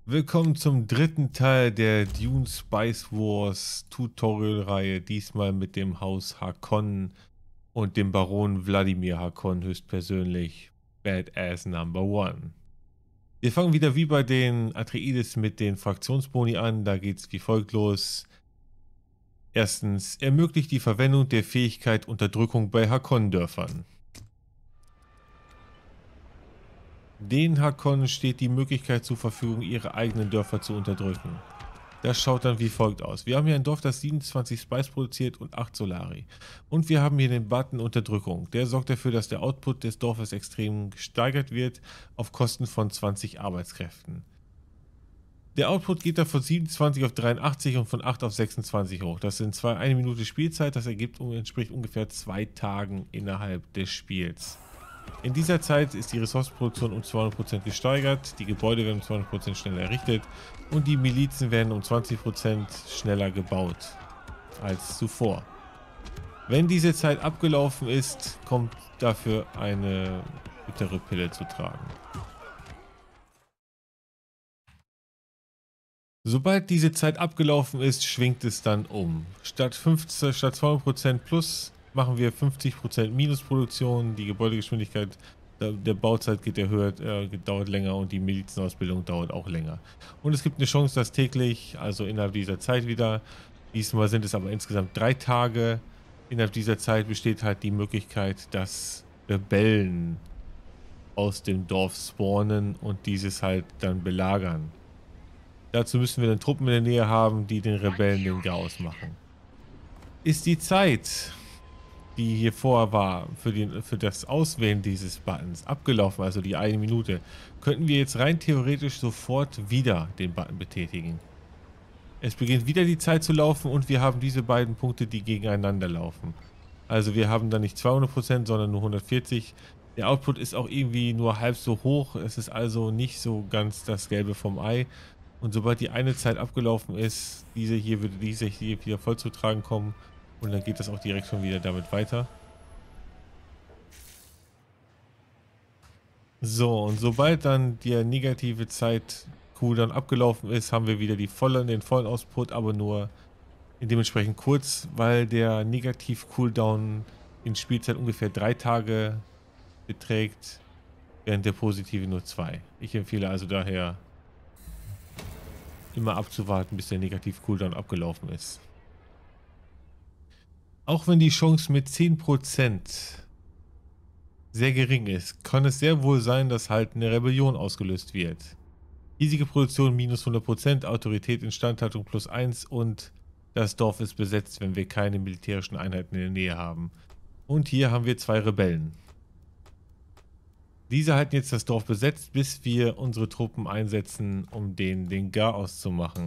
Willkommen zum dritten Teil der Dune Spice Wars Tutorial-Reihe, diesmal mit dem Haus Harkonnen und dem Baron Wladimir Harkonnen höchstpersönlich, Badass Number One. Wir fangen wieder wie bei den Atreides mit den Fraktionsboni an, da geht's wie folgt los. Erstens, ermöglicht die Verwendung der Fähigkeit Unterdrückung bei Harkonnen-Dörfern. Den Harkonnen steht die Möglichkeit zur Verfügung, ihre eigenen Dörfer zu unterdrücken. Das schaut dann wie folgt aus. Wir haben hier ein Dorf, das 27 Spice produziert und 8 Solari. Und wir haben hier den Button Unterdrückung. Der sorgt dafür, dass der Output des Dorfes extrem gesteigert wird auf Kosten von 20 Arbeitskräften. Der Output geht da von 27 auf 83 und von 8 auf 26 hoch. Das sind 1 Minute Spielzeit, das entspricht ungefähr 2 Tagen innerhalb des Spiels. In dieser Zeit ist die Ressourcenproduktion um 200% gesteigert, die Gebäude werden um 200% schneller errichtet und die Milizen werden um 20% schneller gebaut als zuvor. Wenn diese Zeit abgelaufen ist, kommt dafür eine bittere Pille zu tragen. Sobald diese Zeit abgelaufen ist, schwingt es dann um. Statt 200% plus machen wir 50% Minusproduktion, die Gebäudegeschwindigkeit der Bauzeit geht erhöht, dauert länger und die Milizenausbildung dauert auch länger. Und es gibt eine Chance, dass täglich, also innerhalb dieser Zeit wieder, diesmal sind es aber insgesamt 3 Tage, innerhalb dieser Zeit besteht halt die Möglichkeit, dass Rebellen aus dem Dorf spawnen und dieses halt dann belagern. Dazu müssen wir dann Truppen in der Nähe haben, die den Rebellen den Chaos machen. Ist die Zeit, die hier vorher war, für das Auswählen dieses Buttons abgelaufen, also die 1 Minute, könnten wir jetzt rein theoretisch sofort wieder den Button betätigen. Es beginnt wieder die Zeit zu laufen und wir haben diese beiden Punkte, die gegeneinander laufen. Also wir haben dann nicht 200%, sondern nur 140. Der Output ist auch irgendwie nur halb so hoch. Es ist also nicht so ganz das Gelbe vom Ei. Und sobald die eine Zeit abgelaufen ist, würde diese hier wieder voll zu tragen kommen. Und dann geht das auch direkt schon wieder damit weiter. So, und sobald dann die negative Zeit Cooldown abgelaufen ist, haben wir wieder den vollen Output, aber nur dementsprechend kurz, weil der Negativ-Cooldown in Spielzeit ungefähr 3 Tage beträgt, während der positive nur 2. Ich empfehle also daher immer abzuwarten, bis der Negativ-Cooldown abgelaufen ist. Auch wenn die Chance mit 10% sehr gering ist, kann es sehr wohl sein, dass halt eine Rebellion ausgelöst wird. Hiesige Produktion minus 100%, Autorität, Instandhaltung plus 1 und das Dorf ist besetzt, wenn wir keine militärischen Einheiten in der Nähe haben. Und hier haben wir 2 Rebellen. Diese halten jetzt das Dorf besetzt, bis wir unsere Truppen einsetzen, um den Chaos zu machen.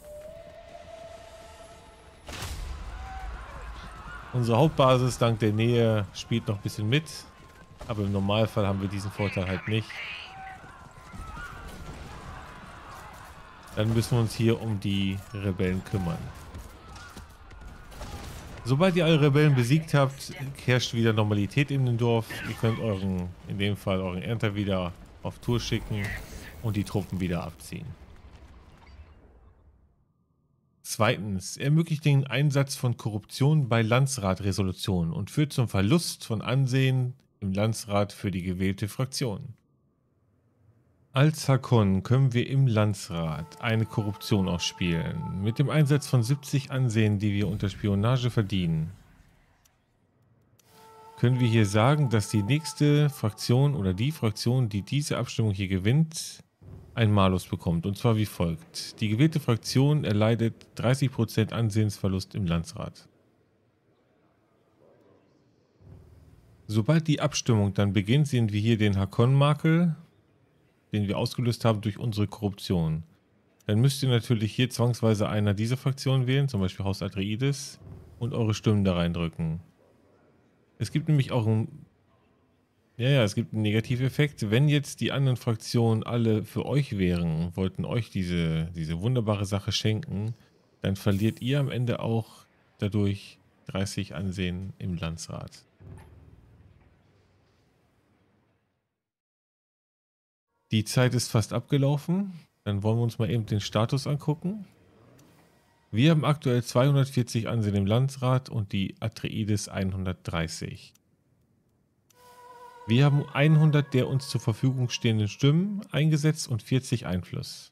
Unsere Hauptbasis dank der Nähe spielt noch ein bisschen mit, aber im Normalfall haben wir diesen Vorteil halt nicht. Dann müssen wir uns hier um die Rebellen kümmern. Sobald ihr alle Rebellen besiegt habt, herrscht wieder Normalität in dem Dorf. Ihr könnt in dem Fall euren Ernter wieder auf Tour schicken und die Truppen wieder abziehen. Zweitens, ermöglicht den Einsatz von Korruption bei Landsratresolutionen und führt zum Verlust von Ansehen im Landsrat für die gewählte Fraktion. Als Harkonnen können wir im Landsrat eine Korruption ausspielen, mit dem Einsatz von 70 Ansehen, die wir unter Spionage verdienen. Können wir hier sagen, dass die nächste Fraktion oder die Fraktion, die diese Abstimmung hier gewinnt, einen Malus bekommt, und zwar wie folgt. Die gewählte Fraktion erleidet 30% Ansehensverlust im Landsrat. Sobald die Abstimmung dann beginnt, sehen wir hier den Harkonnen-Makel, den wir ausgelöst haben durch unsere Korruption. Dann müsst ihr natürlich hier zwangsweise einer dieser Fraktionen wählen, zum Beispiel Haus Atreides, und eure Stimmen da reindrücken. Es gibt nämlich auch einen Negativeffekt. Wenn jetzt die anderen Fraktionen alle für euch wären, wollten euch diese wunderbare Sache schenken, dann verliert ihr am Ende auch dadurch 30 Ansehen im Landsrat. Die Zeit ist fast abgelaufen. Dann wollen wir uns mal eben den Status angucken. Wir haben aktuell 240 Ansehen im Landsrat und die Atreides 130. Wir haben 100 der uns zur Verfügung stehenden Stimmen eingesetzt und 40 Einfluss.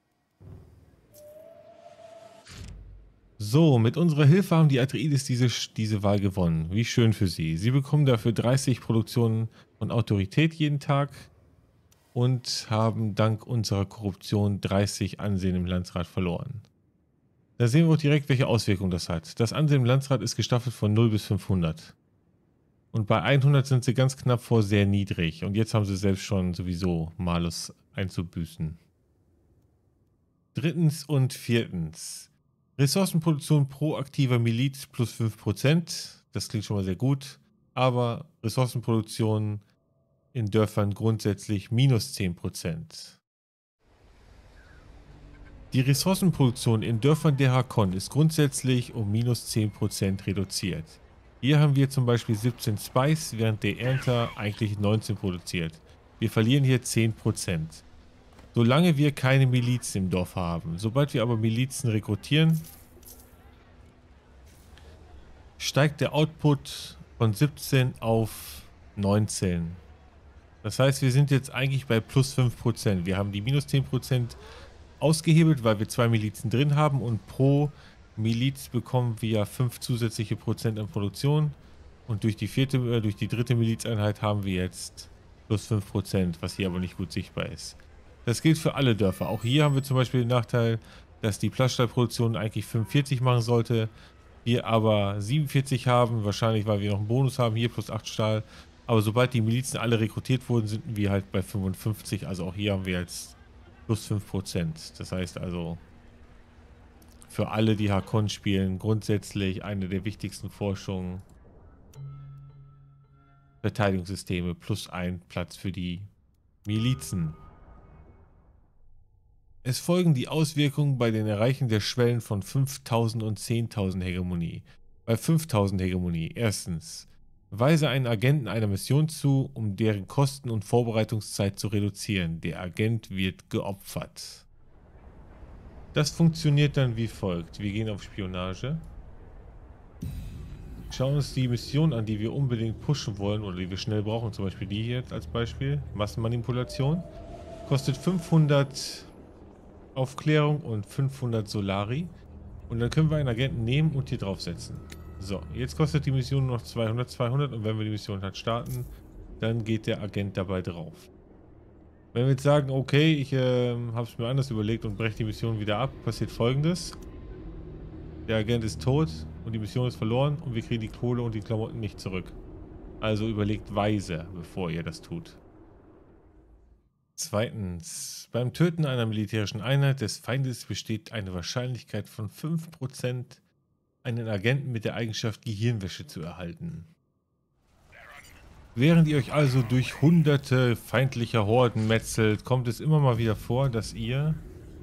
So, mit unserer Hilfe haben die Atreides diese Wahl gewonnen. Wie schön für sie. Sie bekommen dafür 30 Produktionen von Autorität jeden Tag und haben dank unserer Korruption 30 Ansehen im Landsrat verloren. Da sehen wir auch direkt, welche Auswirkungen das hat. Das Ansehen im Landsrat ist gestaffelt von 0 bis 500. Und bei 100 sind sie ganz knapp vor sehr niedrig. Und jetzt haben sie selbst schon sowieso Malus einzubüßen. Drittens und viertens. Ressourcenproduktion pro aktiver Miliz plus 5%. Das klingt schon mal sehr gut. Aber Ressourcenproduktion in Dörfern grundsätzlich minus 10%. Die Ressourcenproduktion in Dörfern der Harkonnen ist grundsätzlich um minus 10% reduziert. Hier haben wir zum Beispiel 17 Spice, während der Ernter eigentlich 19 produziert. Wir verlieren hier 10%. Solange wir keine Milizen im Dorf haben. Sobald wir aber Milizen rekrutieren, steigt der Output von 17 auf 19. Das heißt, wir sind jetzt eigentlich bei plus 5%. Wir haben die minus 10% ausgehebelt, weil wir 2 Milizen drin haben und pro Miliz bekommen wir 5 zusätzliche Prozent an Produktion und durch die dritte Milizeinheit haben wir jetzt plus 5%, was hier aber nicht gut sichtbar ist. Das gilt für alle Dörfer. Auch hier haben wir zum Beispiel den Nachteil, dass die Plaststahlproduktion eigentlich 45 machen sollte, wir aber 47 haben, wahrscheinlich weil wir noch einen Bonus haben, hier plus 8 Stahl. Aber sobald die Milizen alle rekrutiert wurden, sind wir halt bei 55, also auch hier haben wir jetzt plus 5%. Das heißt also, für alle, die Harkonnen spielen, grundsätzlich eine der wichtigsten Forschungen. Verteidigungssysteme plus ein Platz für die Milizen. Es folgen die Auswirkungen bei den Erreichen der Schwellen von 5000 und 10.000 Hegemonie. Bei 5000 Hegemonie, erstens, weise einen Agenten einer Mission zu, um deren Kosten und Vorbereitungszeit zu reduzieren. Der Agent wird geopfert. Das funktioniert dann wie folgt. Wir gehen auf Spionage. Schauen uns die Mission an, die wir unbedingt pushen wollen oder die wir schnell brauchen. Zum Beispiel die hier als Beispiel. Massenmanipulation. Kostet 500 Aufklärung und 500 Solari. Und dann können wir einen Agenten nehmen und hier draufsetzen. So, jetzt kostet die Mission noch 200 und wenn wir die Mission halt starten, dann geht der Agent dabei drauf. Wenn wir jetzt sagen, okay, ich habe es mir anders überlegt und breche die Mission wieder ab, passiert Folgendes. Der Agent ist tot und die Mission ist verloren und wir kriegen die Kohle und die Klamotten nicht zurück. Also überlegt weise, bevor ihr das tut. Zweitens, beim Töten einer militärischen Einheit des Feindes besteht eine Wahrscheinlichkeit von 5%, einen Agenten mit der Eigenschaft Gehirnwäsche zu erhalten. Während ihr euch also durch hunderte feindlicher Horden metzelt, kommt es immer mal wieder vor, dass ihr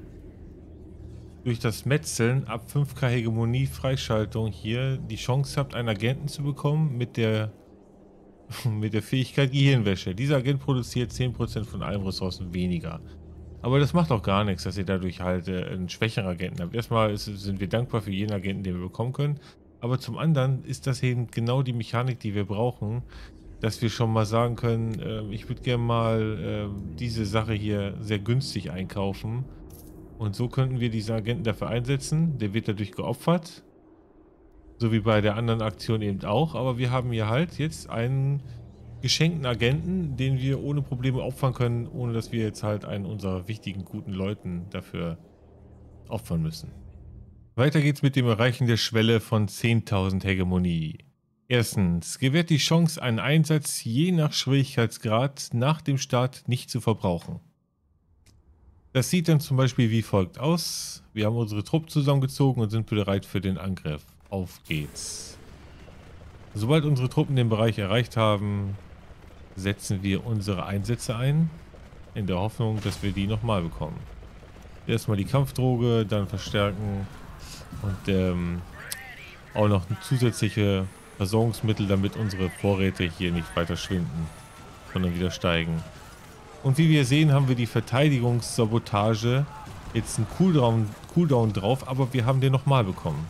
durch das Metzeln ab 5k Hegemonie Freischaltung hier die Chance habt, einen Agenten zu bekommen mit der Fähigkeit Gehirnwäsche. Dieser Agent produziert 10% von allen Ressourcen weniger. Aber das macht auch gar nichts, dass ihr dadurch halt einen schwächeren Agenten habt. Erstmal sind wir dankbar für jeden Agenten, den wir bekommen können. Aber zum anderen ist das eben genau die Mechanik, die wir brauchen, dass wir schon mal sagen können, ich würde gerne mal diese Sache hier sehr günstig einkaufen. Und so könnten wir diesen Agenten dafür einsetzen. Der wird dadurch geopfert. So wie bei der anderen Aktion eben auch. Aber wir haben hier halt jetzt einen geschenkten Agenten, den wir ohne Probleme opfern können, ohne dass wir jetzt halt einen unserer wichtigen, guten Leuten dafür opfern müssen. Weiter geht's mit dem Erreichen der Schwelle von 10.000 Hegemonie. Erstens, gewährt die Chance, einen Einsatz je nach Schwierigkeitsgrad nach dem Start nicht zu verbrauchen. Das sieht dann zum Beispiel wie folgt aus. Wir haben unsere Truppe zusammengezogen und sind bereit für den Angriff. Auf geht's. Sobald unsere Truppen den Bereich erreicht haben, setzen wir unsere Einsätze ein, in der Hoffnung, dass wir die nochmal bekommen. Erstmal die Kampfdroge, dann verstärken und auch noch zusätzliche Versorgungsmittel, damit unsere Vorräte hier nicht weiter schwinden, sondern wieder steigen. Und wie wir sehen, haben wir die Verteidigungssabotage jetzt einen Cooldown drauf, aber wir haben den nochmal bekommen.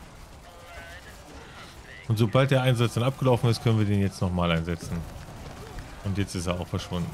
Und sobald der Einsatz dann abgelaufen ist, können wir den jetzt nochmal einsetzen. Und jetzt ist er auch verschwunden.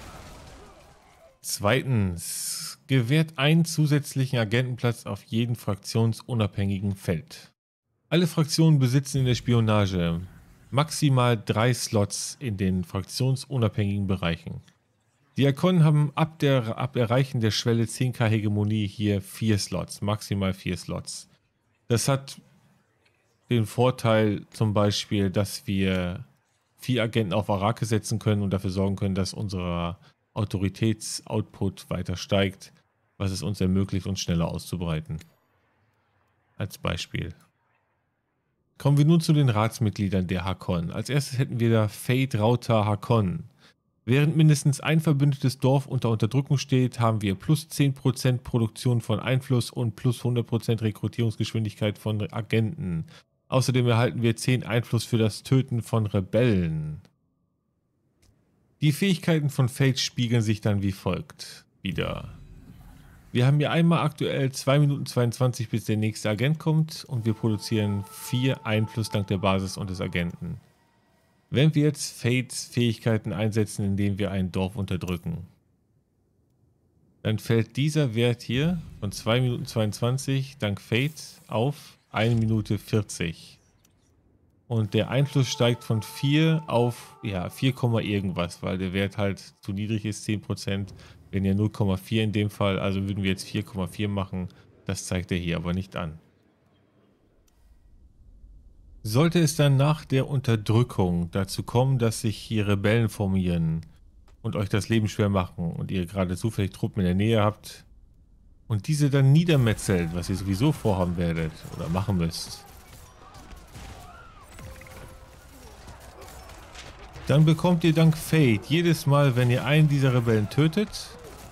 Zweitens, gewährt einen zusätzlichen Agentenplatz auf jeden fraktionsunabhängigen Feld. Alle Fraktionen besitzen in der Spionage maximal 3 Slots in den fraktionsunabhängigen Bereichen. Die Akonnen haben ab Erreichen der Schwelle 10k Hegemonie hier 4 Slots, maximal 4 Slots. Das hat den Vorteil zum Beispiel, dass wir 4 Agenten auf Arrakis setzen können und dafür sorgen können, dass unser Autoritätsoutput weiter steigt, was es uns ermöglicht, uns schneller auszubreiten. Als Beispiel. Kommen wir nun zu den Ratsmitgliedern der Hakon. Als erstes hätten wir da Fate Rauta Hakon. Während mindestens ein verbündetes Dorf unter Unterdrückung steht, haben wir plus 10% Produktion von Einfluss und plus 100% Rekrutierungsgeschwindigkeit von Agenten. Außerdem erhalten wir 10 Einfluss für das Töten von Rebellen. Die Fähigkeiten von Fate spiegeln sich dann wie folgt wieder. Wir haben hier einmal aktuell 2 Minuten 22, bis der nächste Agent kommt und wir produzieren 4 Einfluss dank der Basis und des Agenten. Wenn wir jetzt Fates Fähigkeiten einsetzen, indem wir ein Dorf unterdrücken, dann fällt dieser Wert hier von 2 Minuten 22 dank Fate auf 1 Minute 40. Und der Einfluss steigt von 4 auf 4, irgendwas, weil der Wert halt zu niedrig ist, 10%. Wenn ja 0,4 in dem Fall, also würden wir jetzt 4,4 machen. Das zeigt er hier aber nicht an. Sollte es dann nach der Unterdrückung dazu kommen, dass sich hier Rebellen formieren und euch das Leben schwer machen und ihr gerade zufällig Truppen in der Nähe habt und diese dann niedermetzelt, was ihr sowieso vorhaben werdet oder machen müsst, dann bekommt ihr dank Fate jedes Mal, wenn ihr einen dieser Rebellen tötet,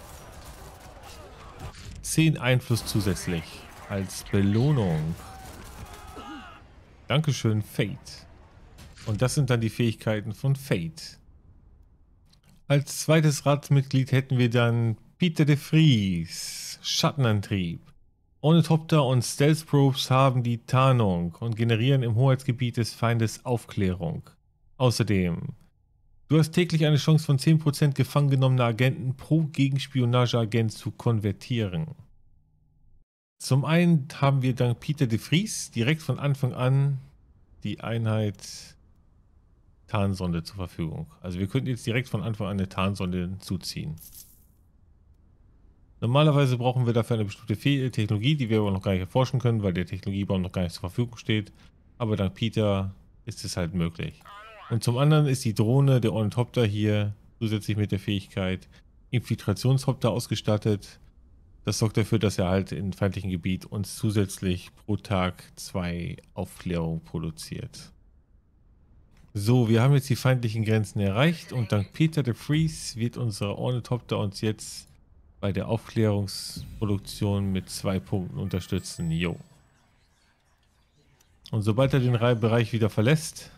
10 Einfluss zusätzlich als Belohnung. Dankeschön, Fate. Und das sind dann die Fähigkeiten von Fate. Als zweites Ratsmitglied hätten wir dann Pieter de Vries, Schattenantrieb. Ornithopter und Stealth Probes haben die Tarnung und generieren im Hoheitsgebiet des Feindes Aufklärung. Außerdem, du hast täglich eine Chance von 10% gefangen genommener Agenten pro Gegenspionageagent zu konvertieren. Zum einen haben wir dank Pieter de Vries direkt von Anfang an die Einheit Tarnsonde zur Verfügung. Also wir könnten jetzt direkt von Anfang an eine Tarnsonde hinzuziehen. Normalerweise brauchen wir dafür eine bestimmte Technologie, die wir aber noch gar nicht erforschen können, weil der Technologiebaum noch gar nicht zur Verfügung steht. Aber dank Pieter ist es halt möglich. Und zum anderen ist die Drohne, der Ornithopter hier, zusätzlich mit der Fähigkeit Infiltrationshopter ausgestattet. Das sorgt dafür, dass er halt im feindlichen Gebiet uns zusätzlich pro Tag 2 Aufklärung produziert. So, wir haben jetzt die feindlichen Grenzen erreicht und dank Pieter de Vries wird unser Ornithopter uns jetzt bei der Aufklärungsproduktion mit 2 Punkten unterstützen. Jo. Und sobald er den Bereich wieder verlässt,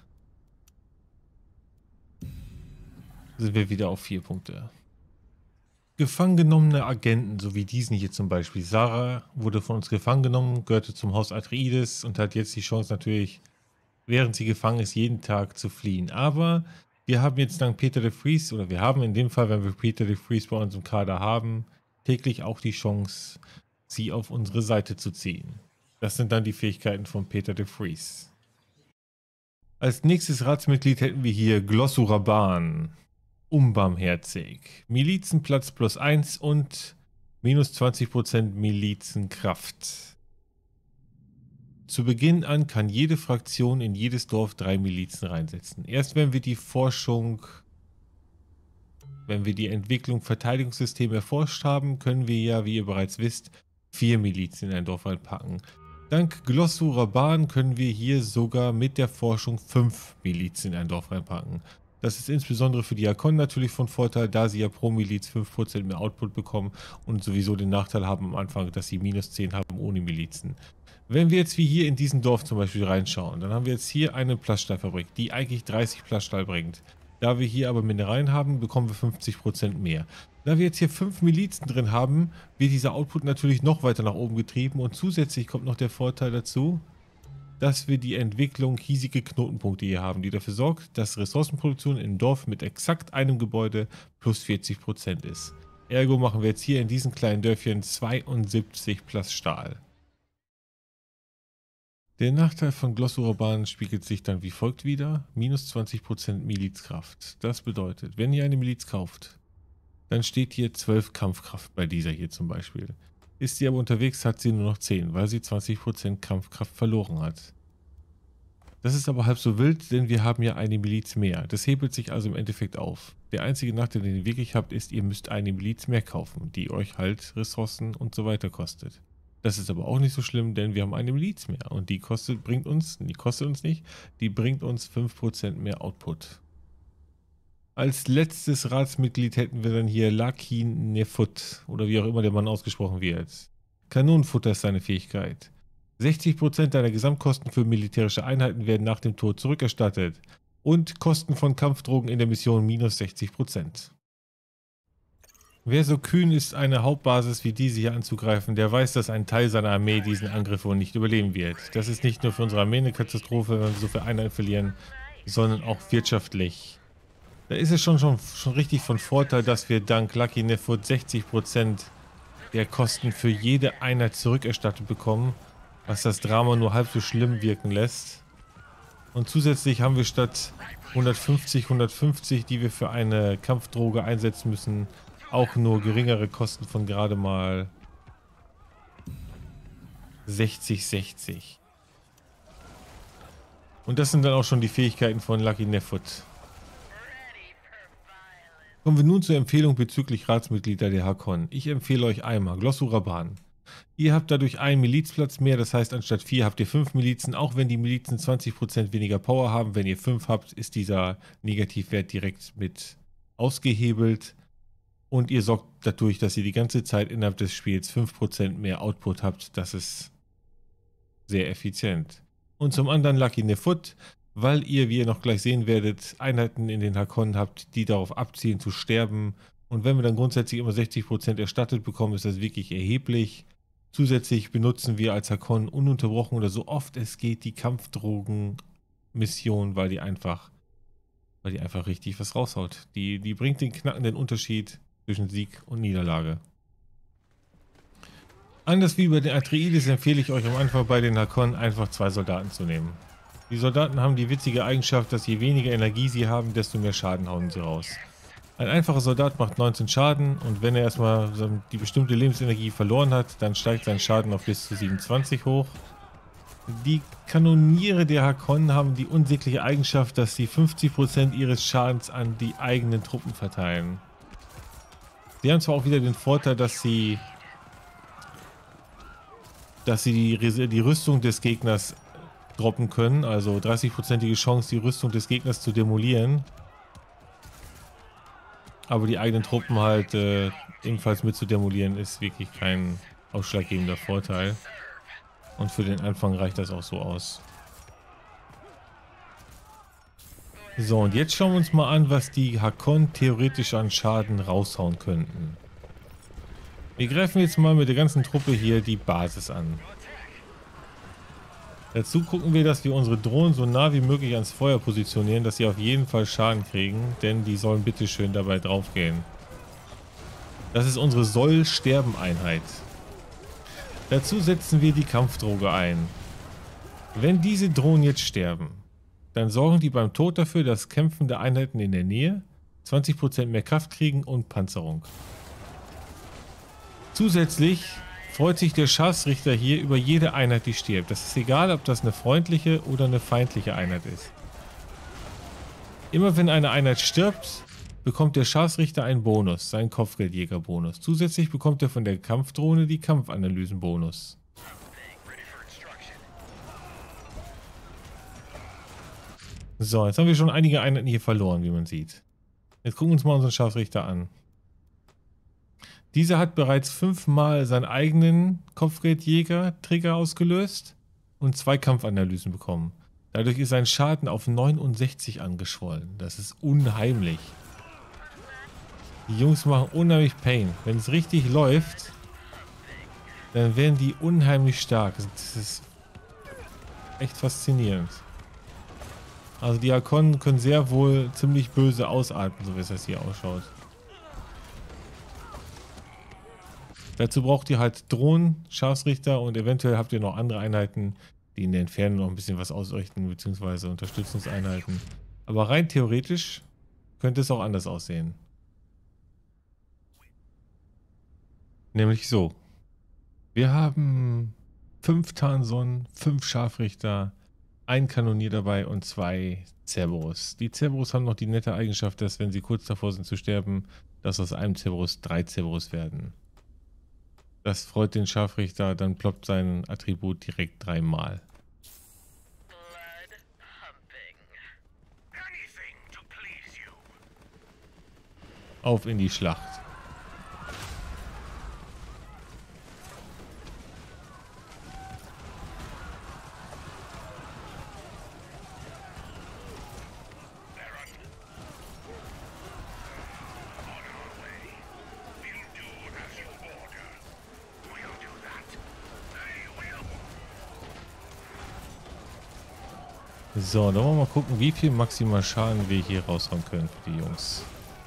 sind wir wieder auf 4 Punkte. Gefangen genommene Agenten, so wie diesen hier zum Beispiel. Sarah wurde von uns gefangen genommen, gehörte zum Haus Atreides und hat jetzt die Chance natürlich, während sie gefangen ist, jeden Tag zu fliehen. Aber wir haben jetzt dank Pieter de Vries, oder wir haben in dem Fall, wenn wir Pieter de Vries bei uns im Kader haben, täglich auch die Chance, sie auf unsere Seite zu ziehen. Das sind dann die Fähigkeiten von Pieter de Vries. Als nächstes Ratsmitglied hätten wir hier Glossuraban. Unbarmherzig. Milizenplatz plus 1 und minus 20% Milizenkraft. Zu Beginn an kann jede Fraktion in jedes Dorf 3 Milizen reinsetzen. Erst wenn wir die Forschung, wenn wir die Entwicklung Verteidigungssystem erforscht haben, können wir ja, wie ihr bereits wisst, 4 Milizen in ein Dorf reinpacken. Dank Glossuraban können wir hier sogar mit der Forschung 5 Milizen in ein Dorf reinpacken. Das ist insbesondere für die Hakon natürlich von Vorteil, da sie ja pro Miliz 5% mehr Output bekommen und sowieso den Nachteil haben am Anfang, dass sie minus 10 haben ohne Milizen. Wenn wir jetzt wie hier in diesem Dorf zum Beispiel reinschauen, dann haben wir jetzt hier eine Plaststahlfabrik, die eigentlich 30 Plaststahl bringt. Da wir hier aber Mineralien haben, bekommen wir 50% mehr. Da wir jetzt hier 5 Milizen drin haben, wird dieser Output natürlich noch weiter nach oben getrieben und zusätzlich kommt noch der Vorteil dazu, dass wir die Entwicklung hiesige Knotenpunkte hier haben, die dafür sorgt, dass Ressourcenproduktion im Dorf mit exakt einem Gebäude plus 40% ist. Ergo machen wir jetzt hier in diesen kleinen Dörfchen 72 plus Stahl. Der Nachteil von Glossurban spiegelt sich dann wie folgt wider: minus 20% Milizkraft. Das bedeutet, wenn ihr eine Miliz kauft, dann steht hier 12 Kampfkraft bei dieser hier zum Beispiel. Ist sie aber unterwegs, hat sie nur noch 10, weil sie 20% Kampfkraft verloren hat. Das ist aber halb so wild, denn wir haben ja eine Miliz mehr. Das hebelt sich also im Endeffekt auf. Der einzige Nachteil, den ihr wirklich habt, ist, ihr müsst eine Miliz mehr kaufen, die euch halt Ressourcen und so weiter kostet. Das ist aber auch nicht so schlimm, denn wir haben eine Miliz mehr und die kostet uns nicht, die bringt uns 5% mehr Output. Als letztes Ratsmitglied hätten wir dann hier Laki Nefut, oder wie auch immer der Mann ausgesprochen wird. Kanonenfutter ist seine Fähigkeit. 60% deiner Gesamtkosten für militärische Einheiten werden nach dem Tod zurückerstattet und Kosten von Kampfdrogen in der Mission minus 60%. Wer so kühn ist, eine Hauptbasis wie diese hier anzugreifen, der weiß, dass ein Teil seiner Armee diesen Angriff wohl nicht überleben wird. Das ist nicht nur für unsere Armee eine Katastrophe, wenn wir so viele Einheiten verlieren, sondern auch wirtschaftlich. Da ist es schon richtig von Vorteil, dass wir dank Laki Nefut 60% der Kosten für jede Einheit zurückerstattet bekommen, was das Drama nur halb so schlimm wirken lässt. Und zusätzlich haben wir statt 150, die wir für eine Kampfdroge einsetzen müssen, auch nur geringere Kosten von gerade mal 60. Und das sind dann auch schon die Fähigkeiten von Laki Nefut. Kommen wir nun zur Empfehlung bezüglich Ratsmitglieder der Hakon. Ich empfehle euch einmal Glossurban. Ihr habt dadurch einen Milizplatz mehr, das heißt anstatt 4 habt ihr 5 Milizen, auch wenn die Milizen 20% weniger Power haben. Wenn ihr 5 habt, ist dieser Negativwert direkt mit ausgehebelt. Und ihr sorgt dadurch, dass ihr die ganze Zeit innerhalb des Spiels 5% mehr Output habt. Das ist sehr effizient. Und zum anderen Laki Nefut, weil ihr, wie ihr noch gleich sehen werdet, Einheiten in den Hakon habt, die darauf abzielen zu sterben. Und wenn wir dann grundsätzlich immer 60% erstattet bekommen, ist das wirklich erheblich. Zusätzlich benutzen wir als Hakon ununterbrochen oder so oft es geht die Kampfdrogen-Mission, weil die einfach richtig was raushaut. Die bringt den knackenden Unterschied zwischen Sieg und Niederlage. Anders wie bei den Atreides empfehle ich euch am Anfang bei den Hakon einfach 2 Soldaten zu nehmen. Die Soldaten haben die witzige Eigenschaft, dass je weniger Energie sie haben, desto mehr Schaden hauen sie raus. Ein einfacher Soldat macht 19 Schaden und wenn er erstmal die bestimmte Lebensenergie verloren hat, dann steigt sein Schaden auf bis zu 27 hoch. Die Kanoniere der Hakon haben die unsägliche Eigenschaft, dass sie 50% ihres Schadens an die eigenen Truppen verteilen. Sie haben zwar auch wieder den Vorteil, dass sie die Rüstung des Gegners droppen können, also 30%ige Chance, die Rüstung des Gegners zu demolieren. Aber die eigenen Truppen halt ebenfalls mit zu demolieren, ist wirklich kein ausschlaggebender Vorteil. Und für den Anfang reicht das auch so aus. So, und jetzt schauen wir uns mal an, was die Hakon theoretisch an Schaden raushauen könnten. Wir greifen jetzt mal mit der ganzen Truppe hier die Basis an. Dazu gucken wir, dass wir unsere Drohnen so nah wie möglich ans Feuer positionieren, dass sie auf jeden Fall Schaden kriegen, denn die sollen bitteschön dabei draufgehen. Das ist unsere Soll-Sterben-Einheit. Dazu setzen wir die Kampfdroge ein. Wenn diese Drohnen jetzt sterben, dann sorgen die beim Tod dafür, dass kämpfende Einheiten in der Nähe 20% mehr Kraft kriegen und Panzerung. Zusätzlich freut sich der Scharfrichter hier über jede Einheit, die stirbt. Das ist egal, ob das eine freundliche oder eine feindliche Einheit ist. Immer wenn eine Einheit stirbt, bekommt der Scharfrichter einen Bonus, seinen Kopfgeldjäger-Bonus. Zusätzlich bekommt er von der Kampfdrohne die Kampfanalysen-Bonus. So, jetzt haben wir schon einige Einheiten hier verloren, wie man sieht. Jetzt gucken wir uns mal unseren Scharfrichter an. Dieser hat bereits 5-mal seinen eigenen Kopfgeldjäger-Trigger ausgelöst und 2 Kampfanalysen bekommen. Dadurch ist sein Schaden auf 69 angeschwollen. Das ist unheimlich. Die Jungs machen unheimlich Pain. Wenn es richtig läuft, dann werden die unheimlich stark. Das ist echt faszinierend. Also die Hakonnen können sehr wohl ziemlich böse ausatmen, so wie es das hier ausschaut. Dazu braucht ihr halt Drohnen, Scharfrichter und eventuell habt ihr noch andere Einheiten, die in der Entfernung noch ein bisschen was ausrichten, beziehungsweise Unterstützungseinheiten. Aber rein theoretisch könnte es auch anders aussehen. Nämlich so. Wir haben 5 Tarnsonnen, 5 Scharfrichter, ein Kanonier dabei und 2 Cerberus. Die Cerberus haben noch die nette Eigenschaft, dass wenn sie kurz davor sind zu sterben, dass aus einem Cerberus 3 Cerberus werden. Das freut den Scharfrichter, dann ploppt sein Attribut direkt 3-mal. Auf in die Schlacht. So, dann wollen wir mal gucken, wie viel maximal Schaden wir hier raushauen können für die Jungs.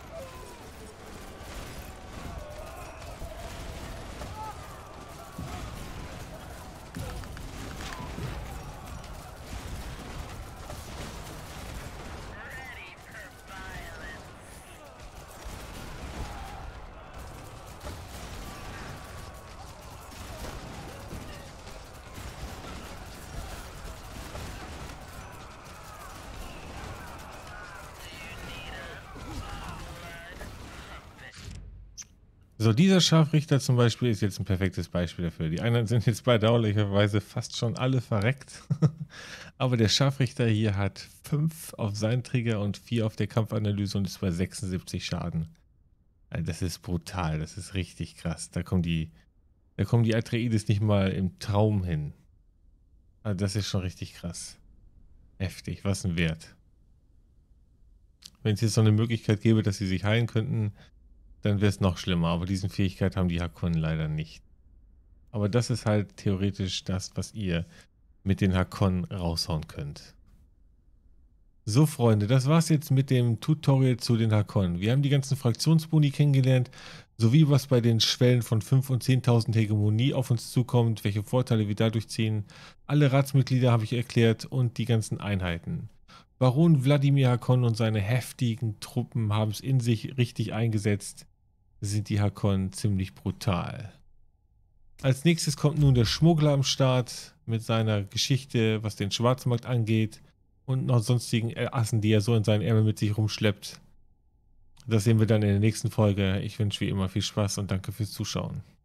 So, dieser Scharfrichter zum Beispiel ist jetzt ein perfektes Beispiel dafür. Die anderen sind jetzt bedauerlicherweise fast schon alle verreckt. Aber der Scharfrichter hier hat 5 auf seinen Trigger und 4 auf der Kampfanalyse und ist bei 76 Schaden. Also das ist brutal, das ist richtig krass. Da kommen die Atreides nicht mal im Traum hin. Also das ist schon richtig krass. Heftig, was ein Wert. Wenn es jetzt noch eine Möglichkeit gäbe, dass sie sich heilen könnten, dann wäre es noch schlimmer. Aber diese Fähigkeit haben die Hakonnen leider nicht. Aber das ist halt theoretisch das, was ihr mit den Hakonnen raushauen könnt. So Freunde, das war's jetzt mit dem Tutorial zu den Hakonnen. Wir haben die ganzen Fraktionsboni kennengelernt, sowie was bei den Schwellen von 5.000 und 10.000 Hegemonie auf uns zukommt, welche Vorteile wir dadurch ziehen. Alle Ratsmitglieder habe ich erklärt und die ganzen Einheiten. Baron Wladimir Hakonnen und seine heftigen Truppen haben es in sich richtig eingesetzt. Sind die Hakonnen ziemlich brutal. Als nächstes kommt nun der Schmuggler am Start mit seiner Geschichte, was den Schwarzmarkt angeht und noch sonstigen Assen, die er so in seinen Ärmel mit sich rumschleppt. Das sehen wir dann in der nächsten Folge. Ich wünsche wie immer viel Spaß und danke fürs Zuschauen.